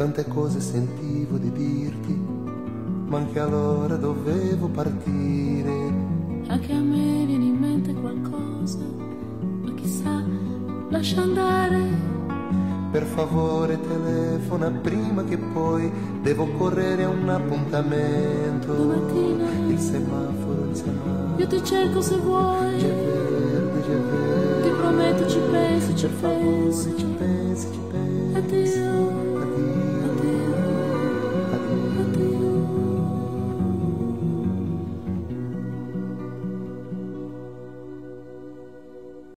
tante cose sentivo di dirti, ma anche allora dovevo partire. Anche a me viene in mente qualcosa, ma chissà, lascia andare. Per favore telefona prima che poi devo correre a un appuntamento. Domattina il semaforo. Io ti cerco se vuoi. Già verde, Ti prometto ci penso, ci per favore penso. ci penso.